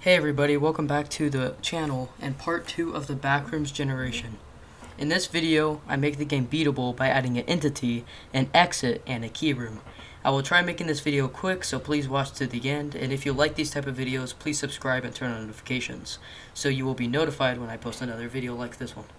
Hey everybody, welcome back to the channel and part 2 of the Backrooms generation. In this video, I make the game beatable by adding an entity, an exit, and a keyroom. I will try making this video quick, so please watch to the end, and if you like these type of videos, please subscribe and turn on notifications, so you will be notified when I post another video like this one.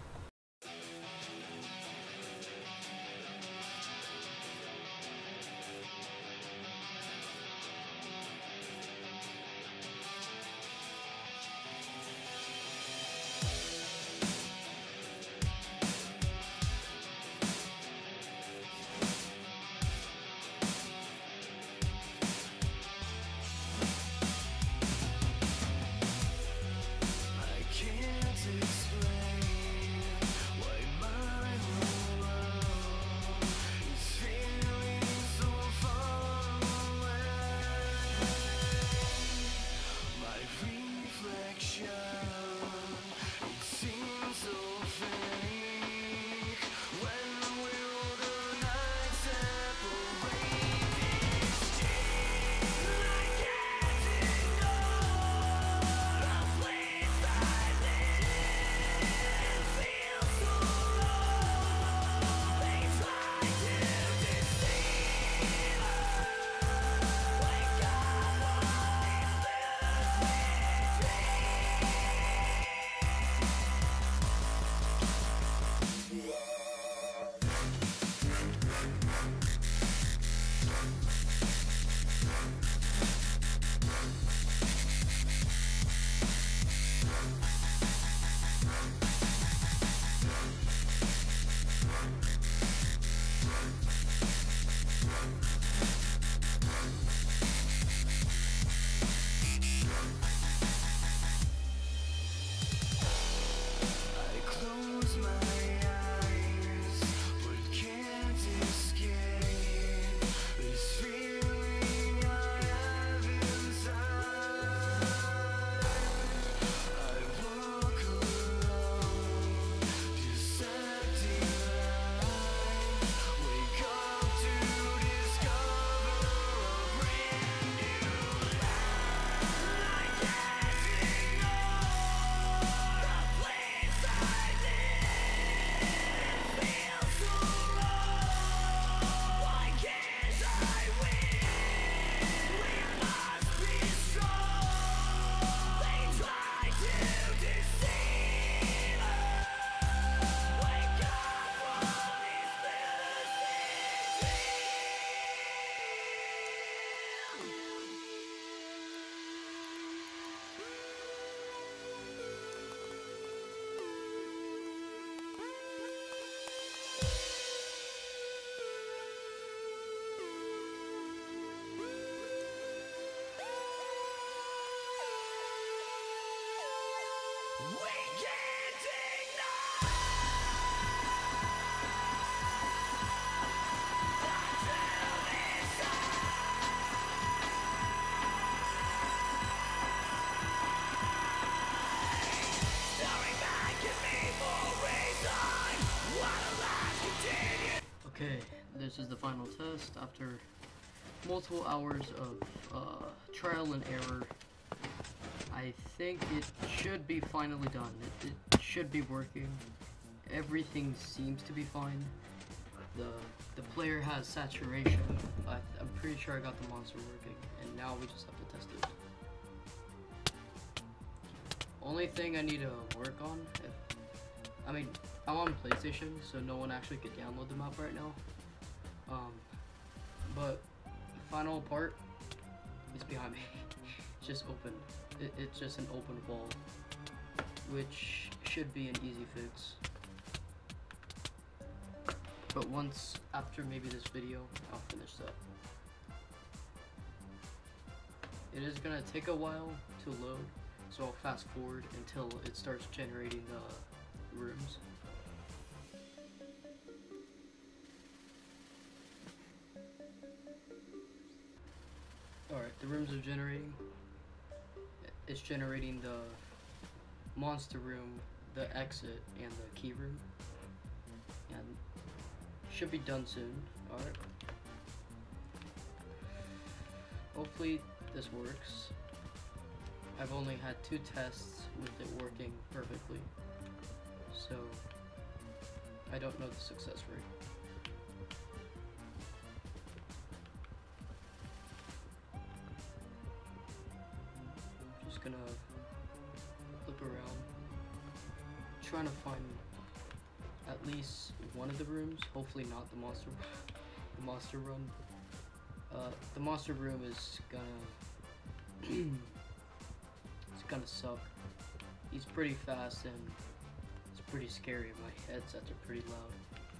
Okay, this is the final test after multiple hours of trial and error. I think it should be finally done. It should be working. Everything seems to be fine. The player has saturation. I'm pretty sure I got the monster working, and now we just have to test it. Only thing I need to work on, I'm on PlayStation, so no one actually could download the map right now. But the final part is behind me. It's just open. It's just an open wall, which should be an easy fix. But once after maybe this video, I'll finish that. It is gonna take a while to load, so I'll fast forward until it starts generating the rooms. Alright, the rooms are generating. It's generating the monster room, the exit, and the key room. And should be done soon. Alright. Hopefully this works. I've only had 2 tests with it working perfectly, so I don't know the success rate. Just gonna look around, trying to find at least one of the rooms. Hopefully not the monster run. The monster room is gonna it's gonna suck. He's pretty fast and it's pretty scary. My headsets are pretty loud.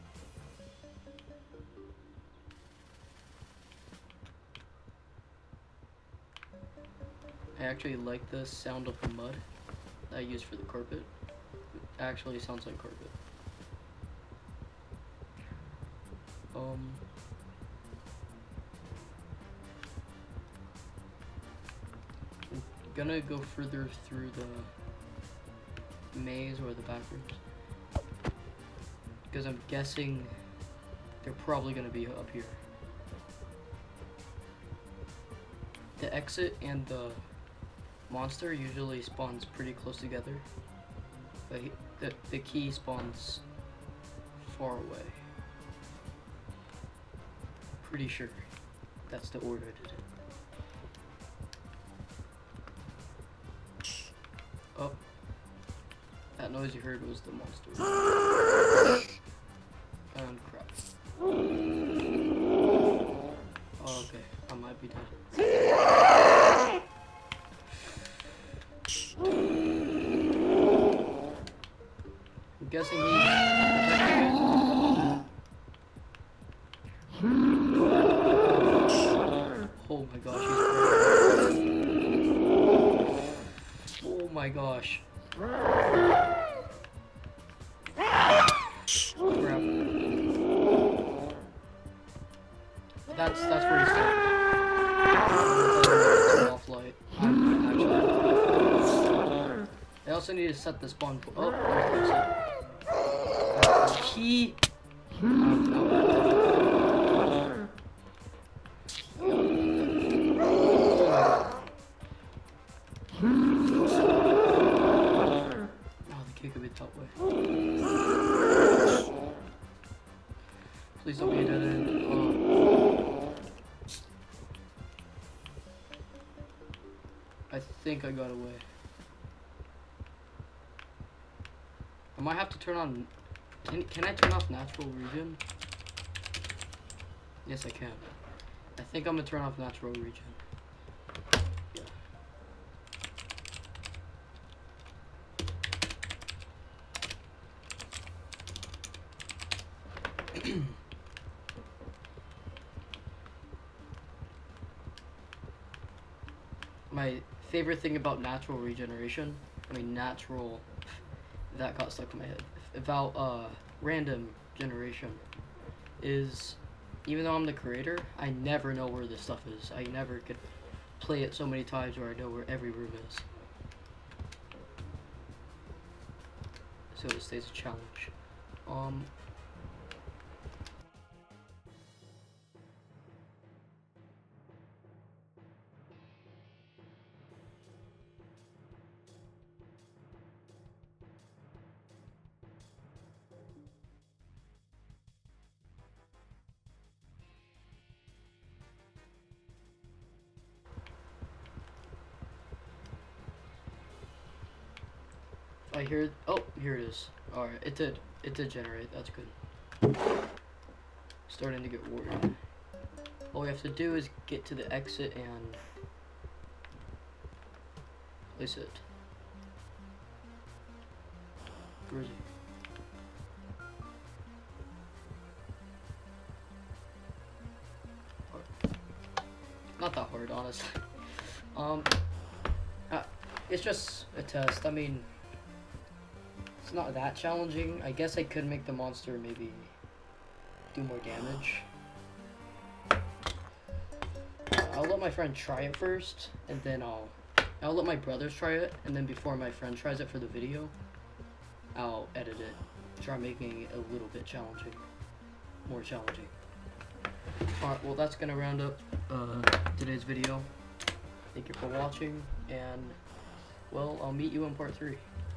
I actually like the sound of the mud that I use for the carpet. It actually sounds like carpet. I'm gonna go further through the maze or the backrooms because I'm guessing they're probably gonna be up here. The exit and the monster usually spawns pretty close together, but the key spawns far away. Pretty sure that's the order I did it. Oh, that noise you heard was the monster. And crap. Oh, okay, I might be dead. I'm guessing he's oh my gosh, oh my gosh. Crap. That's where he's going. Off light. I also need to set the spawn point. Oh, there's the key. Please don't be a dead end. Oh. I think I got away. I might have to turn on... Can I turn off natural region? Yes, I can. I think I'm gonna turn off natural region. Yeah. My favorite thing about natural regeneration, that got stuck in my head. About random generation is, even though I'm the creator, I never know where this stuff is. I never could play it so many times where I know where every room is. So it stays a challenge. I hear, oh, here it is. Alright, it did generate, that's good. Starting to get worried. All we have to do is get to the exit and place it. Where is he? Not that hard, honestly. It's just a test. I mean, it's not that challenging. I guess I could make the monster maybe do more damage. I'll let my friend try it first, and then I'll let my brothers try it, and then before my friend tries it for the video, I'll edit it, try making it a little bit challenging, more challenging. Alright, well that's gonna round up today's video. Thank you for watching, and well, I'll meet you in part 3.